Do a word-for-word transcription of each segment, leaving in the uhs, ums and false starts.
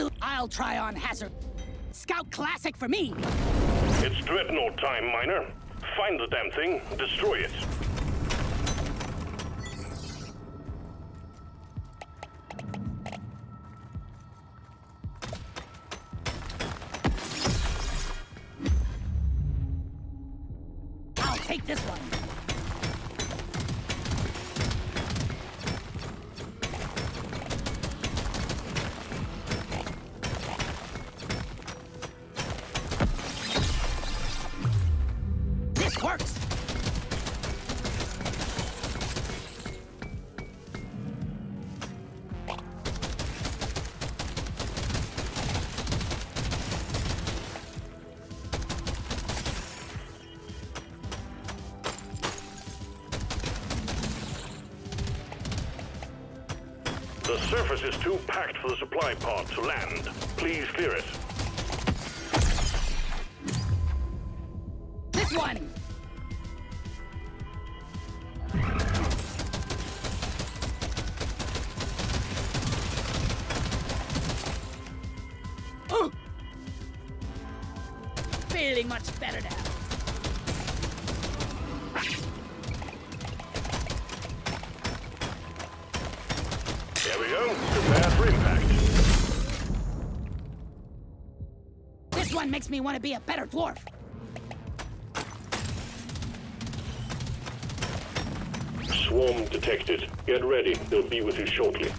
Absolutely. I'll try on Hazard. Scout classic for me. It's Dreadnought time, Miner. Find the damn thing, destroy it. I'll take this one. Works. The surface is too packed for the supply pod to land. Please clear it. This one! Feeling much better now. There we go. Prepare for impact. This one makes me want to be a better dwarf. Swarm detected. Get ready. They'll be with you shortly.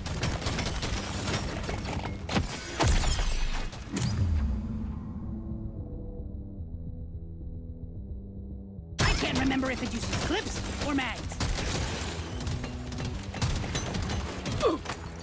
Remember if it uses clips or mags. Ooh.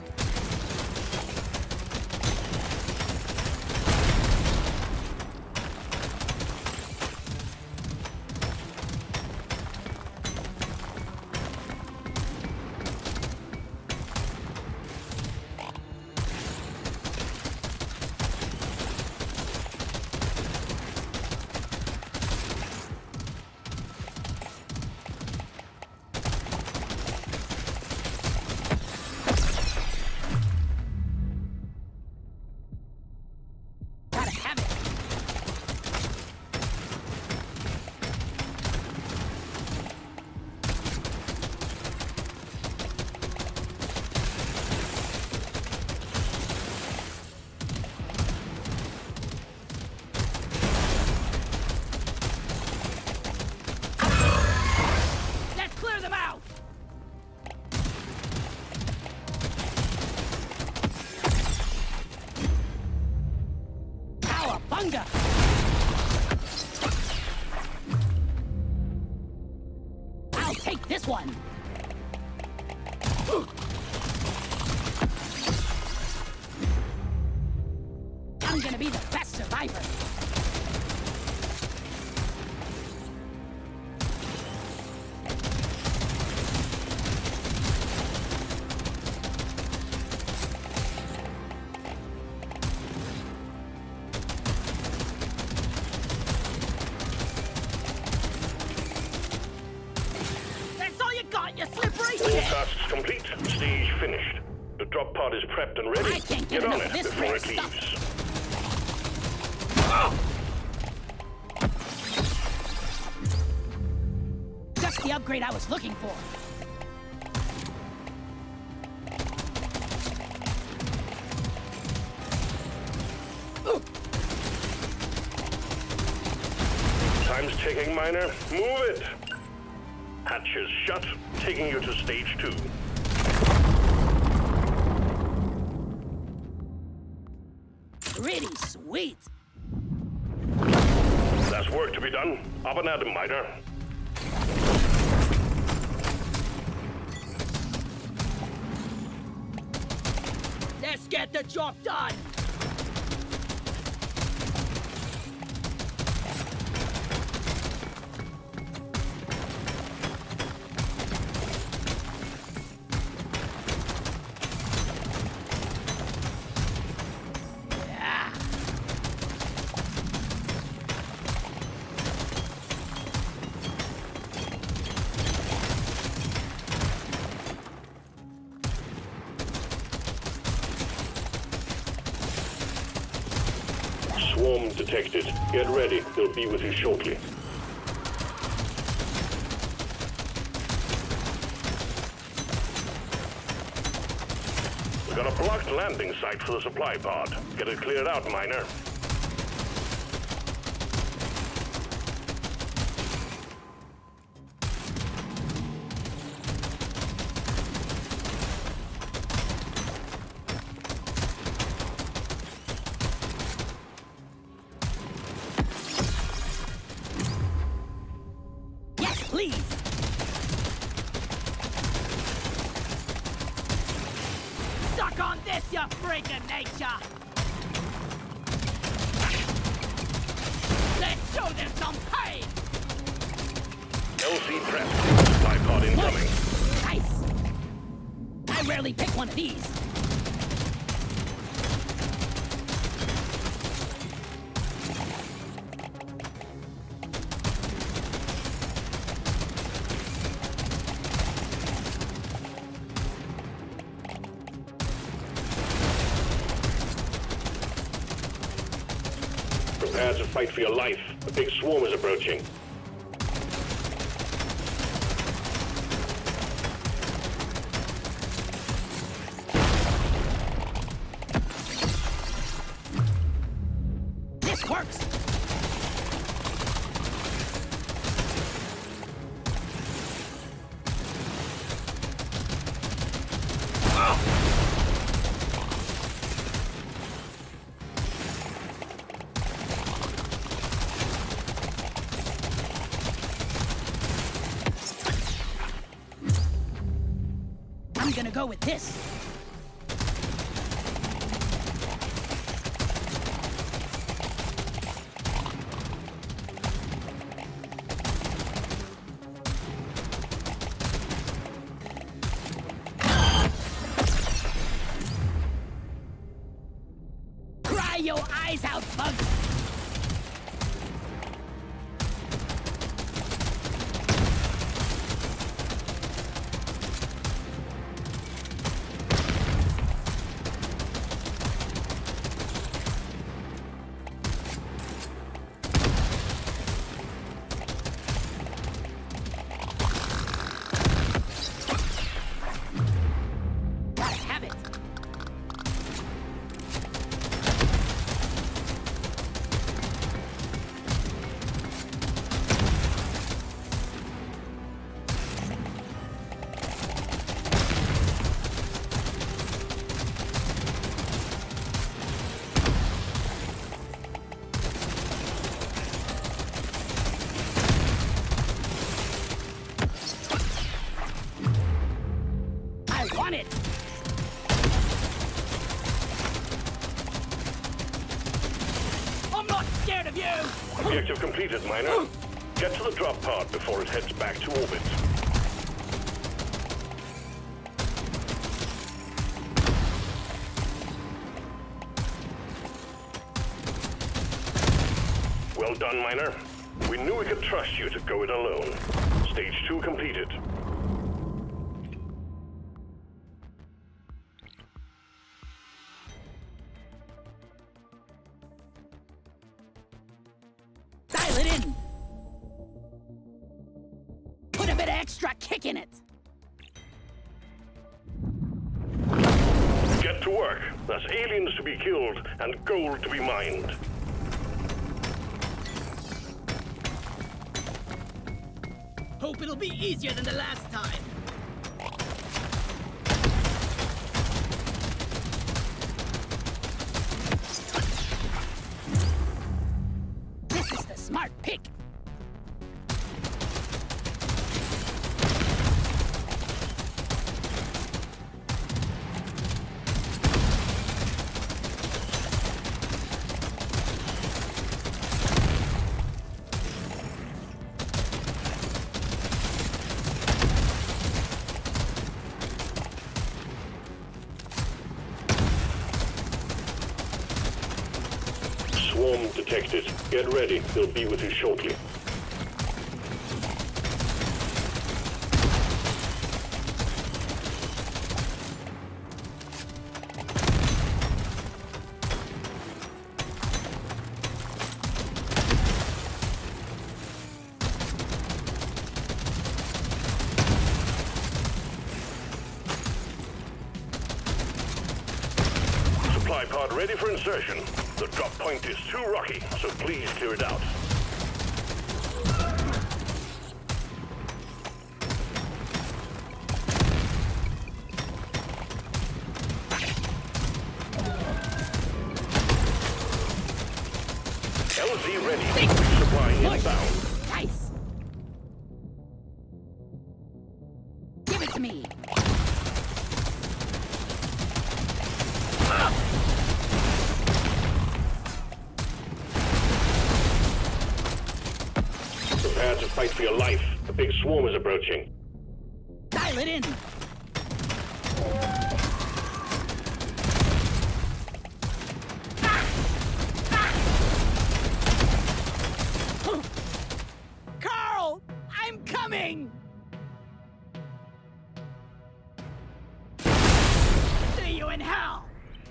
Bunga! I'll take this one! I'm gonna be the best survivor! Tasks complete. Stage finished. The drop pod is prepped and ready. I can't get, get on enough it of this before it stuff. leaves. Just the upgrade I was looking for. Ooh. Time's ticking, Miner. Move it. Hatches shut, taking you to stage two. Pretty sweet. There's work to be done. Up and at 'em, Miner. Let's get the job done. Swarm detected. Get ready. They'll be with you shortly. We got a blocked landing site for the supply pod. Get it cleared out, Miner. Please! Suck on this, you freak of nature! Let's show them some pain! L C prep. Supply pod incoming. Nice! I rarely pick one of these. Prepare to fight for your life. A big swarm is approaching. This works! I'm gonna go with this. Cry your eyes out, bugs! On it! I'm not scared of you! Objective completed, Miner. Get to the drop pod before it heads back to orbit. Well done, Miner. We knew we could trust you to go it alone. Stage two completed. Dial it in! Put a bit of extra kick in it! Get to work. There's aliens to be killed and gold to be mined. Hope it'll be easier than the last time. This is the smart pick. Swarm detected. Get ready. They'll be with you shortly. ready for insertion. The drop point is too rocky, so please clear it out. L Z ready. Resupply inbound. Nice. Give it to me. Prepare to fight for your life. The big swarm is approaching. Dial it in. Carl, I'm coming. See you in hell.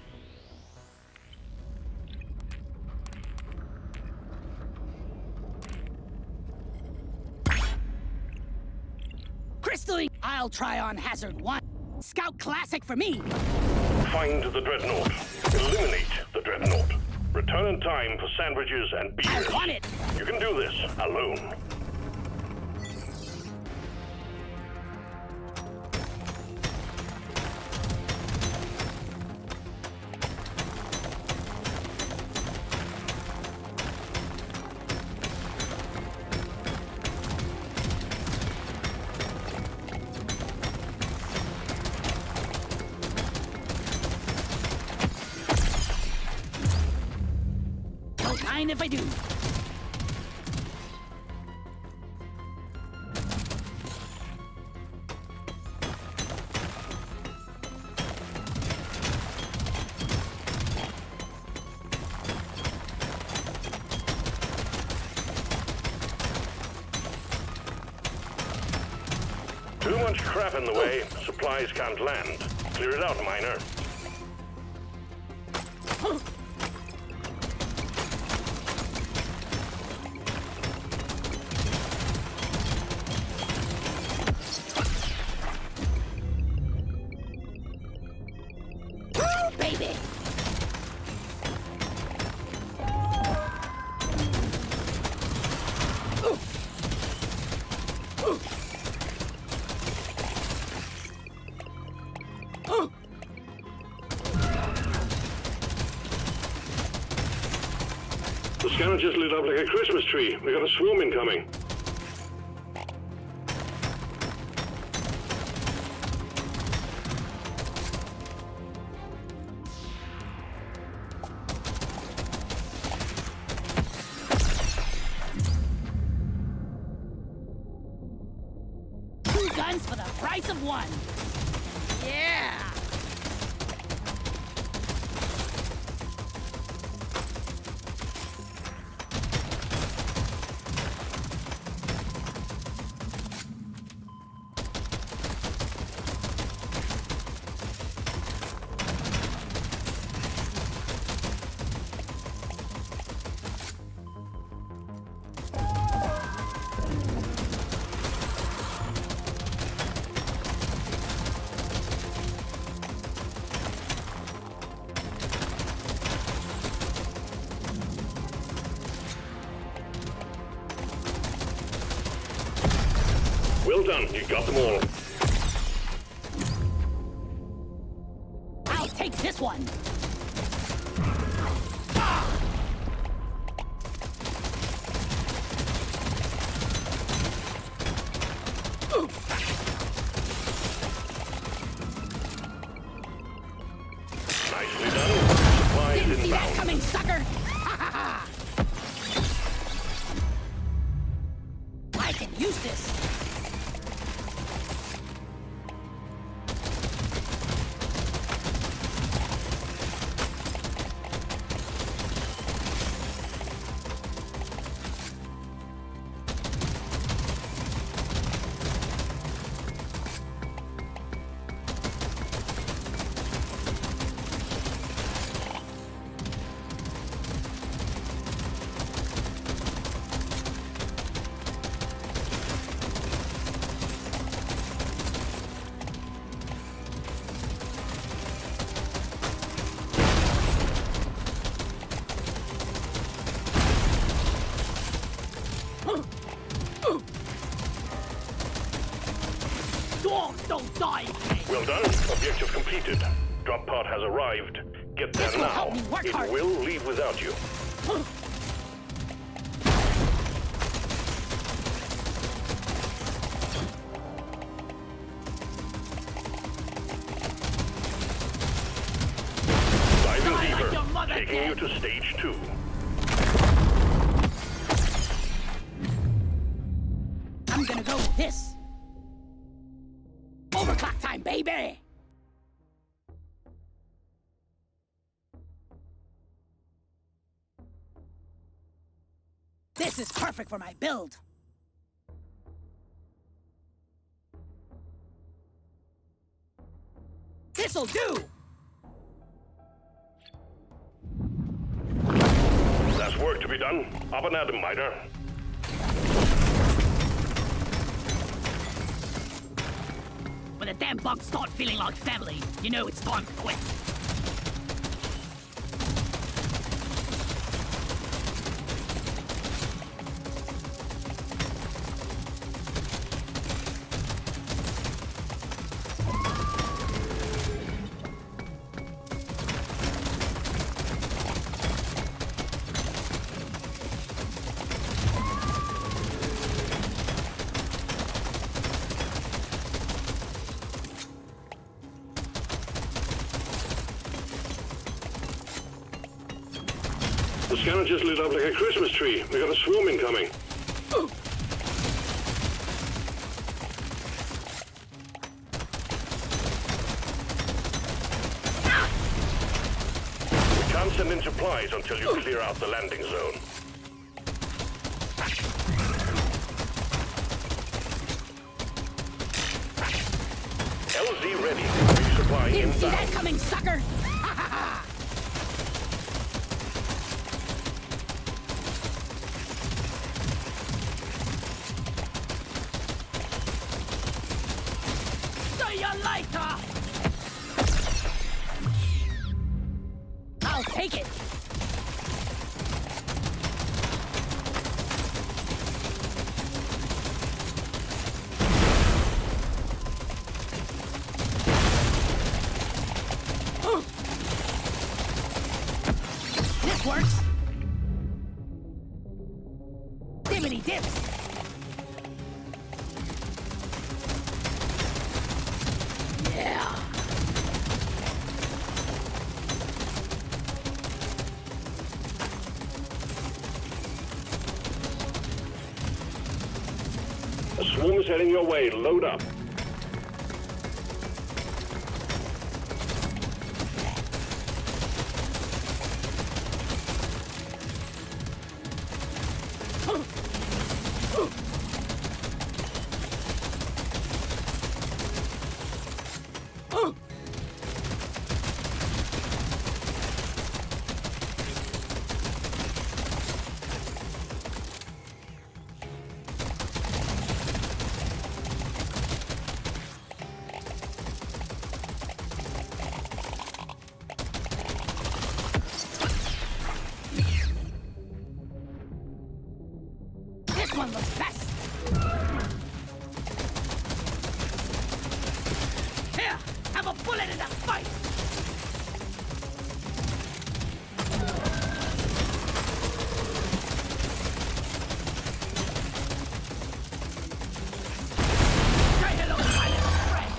Crystalline. I'll try on Hazard one. Scout classic for me. Find the Dreadnought. Eliminate the Dreadnought. Return in time for sandwiches and beers. I want it. You can do this alone. Don't mind if I do. Too much crap in the way. Supplies can't land. Clear it out, miner. Woo, baby. The scanner just lit up like a Christmas tree. We got a swarm incoming. Two guns for the price of one. Yeah. Well done. You got them all. I'll take this one. Nicely done. Supplies Didn't see that inbound. coming, sucker. Ha ha ha. I can use this. Don't die, Kay. Well done. Objective completed. Drop pod has arrived. Get there This will now. help me work It hard. will leave without you. Diving Die like deeper. your mother Taking you did. to stage two. I'm gonna go with this. Overclock time, baby! This is perfect for my build. This'll do! There's work to be done. Up and at 'em, Miner. When the damn bugs start feeling like family, you know it's time to quit. The scanner just lit up like a Christmas tree. We got a swarm incoming. We can't send in supplies until you clear out the landing zone. L Z ready. Resupply Didn't see that inbound. coming, sucker! See you later! I'll take it! This works! Dimmity dips! Yeah! A swarm is heading your way. Load up. This one looks best! Here! Have a bullet in the fight! Say hello to my little friend!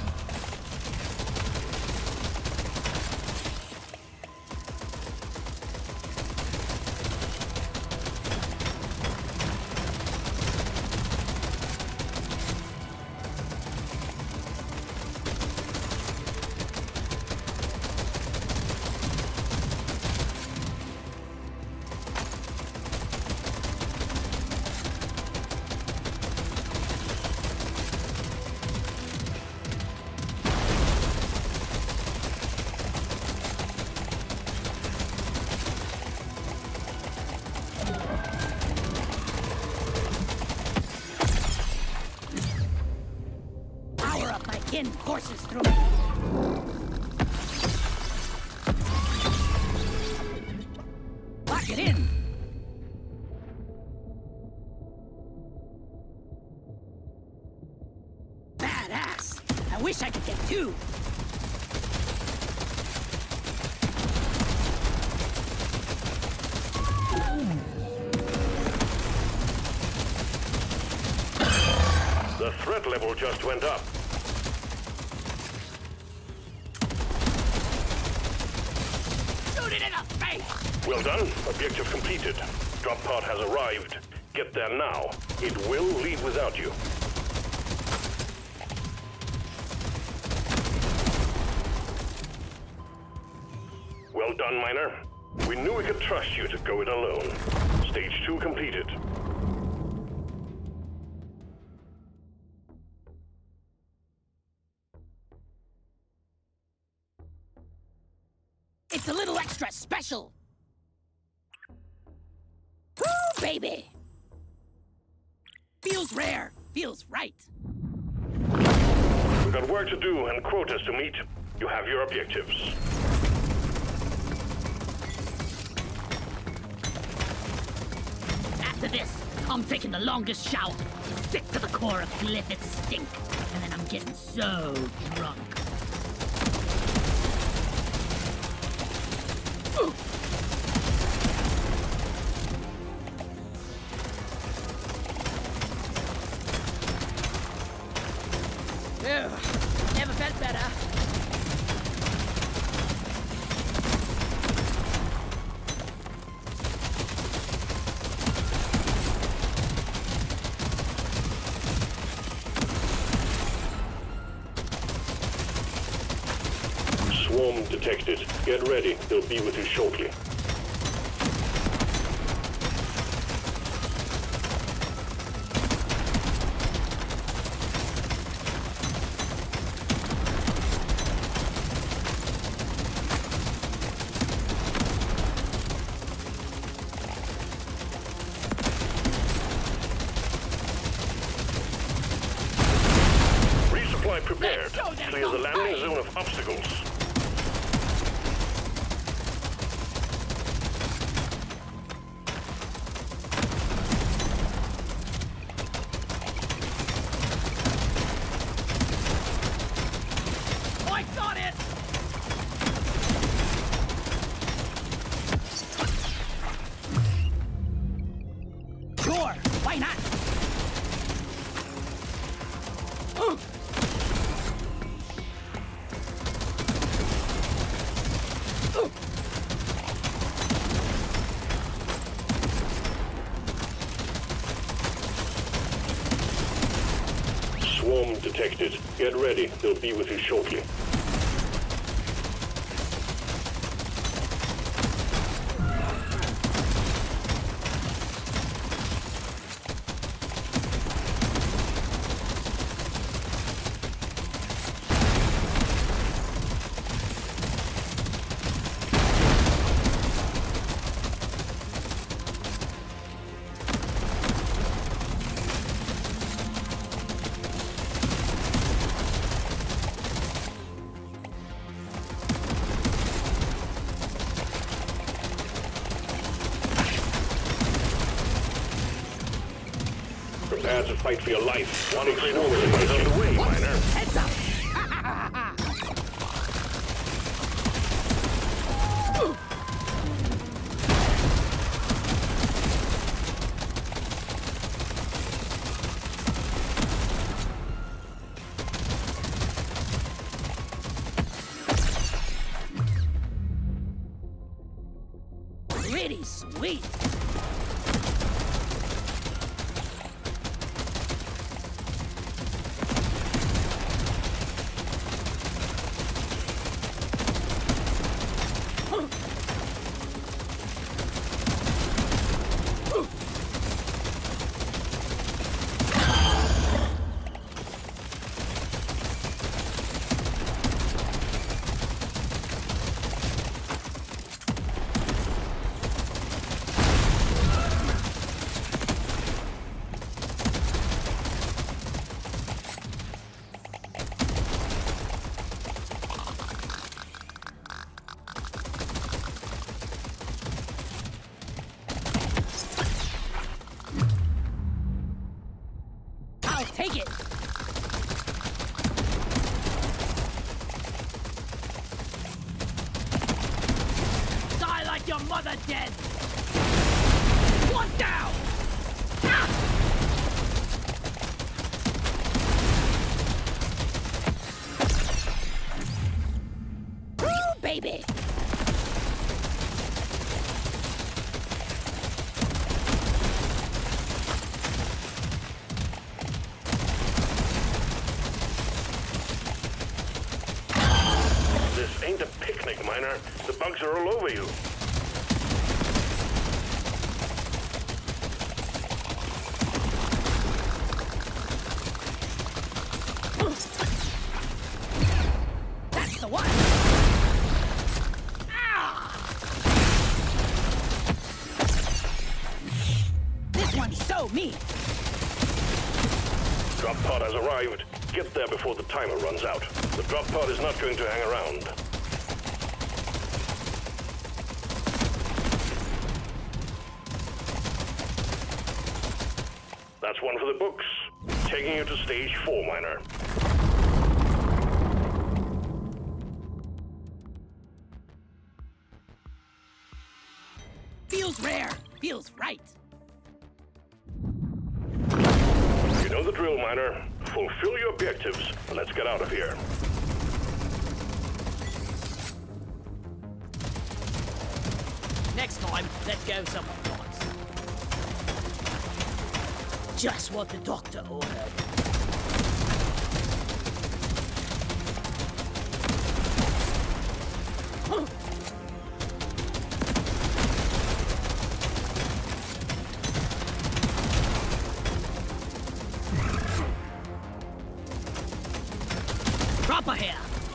Power up my kin courses through me. Lock it in. Badass. I I wish I could get two. The threat level just went up. Shoot it in the face! Well done. Objective completed. Drop pod has arrived. Get there now. It will leave without you. Well done, Miner. We knew we could trust you to go it alone. Stage two completed. It's a little extra special. Woo, baby! Feels rare, feels right. We've got work to do and quotas to meet. You have your objectives. After this, I'm taking the longest shower. Sick to the core of Glyphid's stink. And then I'm getting so drunk. Ooh. Ew, never felt better. Swarm detected. Get ready. They'll be with you shortly. Resupply prepared. Clear the landing zone of obstacles. I got it! Sure, why not? Uh. Uh. Swarm detected. Get ready. They'll be with you shortly. Prepare to fight for your life. One swarm is on the way, Miner. Heads up! Pretty sweet. I'll take it. For the dead! One down! Ah! Woo, baby! This ain't a picnic, Miner. The bugs are all over you. That's the one! Ah! This one's so mean! Drop pod has arrived. Get there before the timer runs out. The drop pod is not going to hang around. That's one for the books. Taking you to stage four, Miner. Feels rare. Feels right. You know the drill, Miner. Fulfill your objectives. Let's get out of here. Next time, let's go somewhere else. Just what the doctor ordered. Huh. Proper here.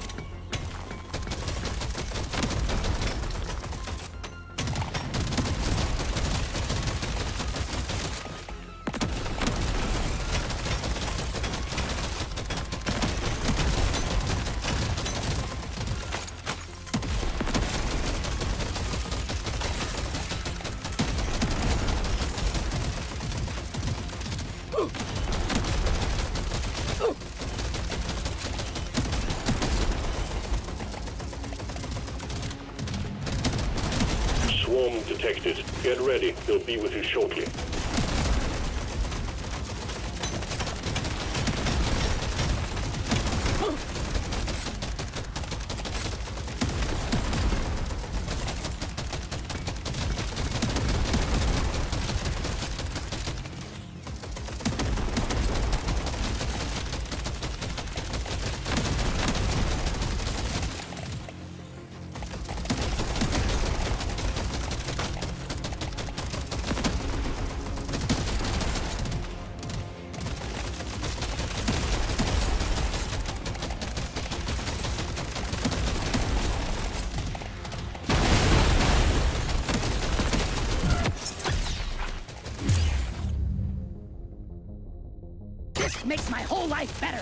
Swarm detected. Get ready. They'll be with you shortly. Makes my whole life better.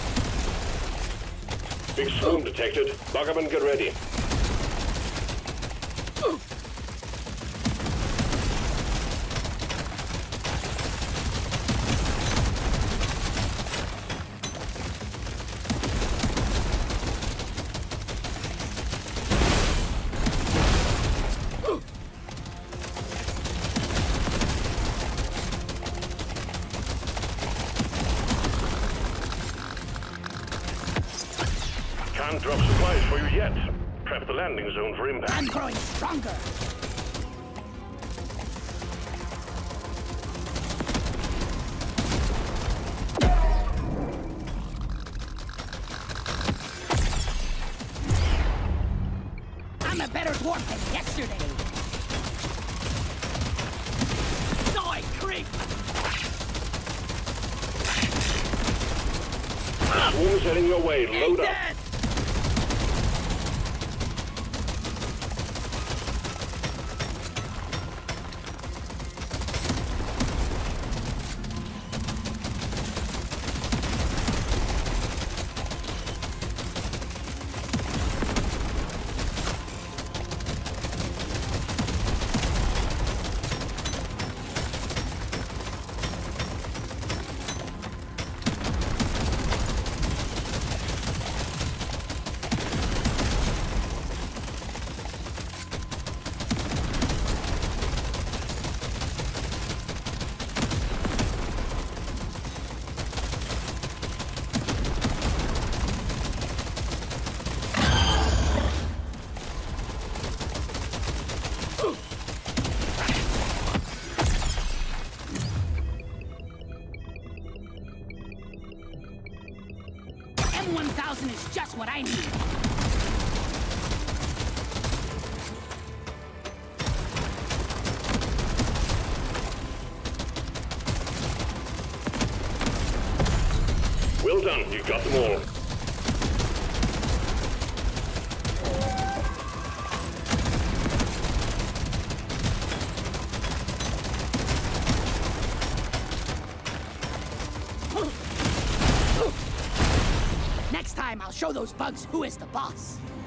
Big swarm detected. Buggerman, get ready. Can't drop supplies for you yet. Prep the landing zone for impact. I'm growing stronger. I'm a better dwarf than yesterday. Die, creep! Swarm's heading your way. Load up. Dead. thousand is just what I need. Well done, you got them all. Next time, I'll show those bugs who is the boss.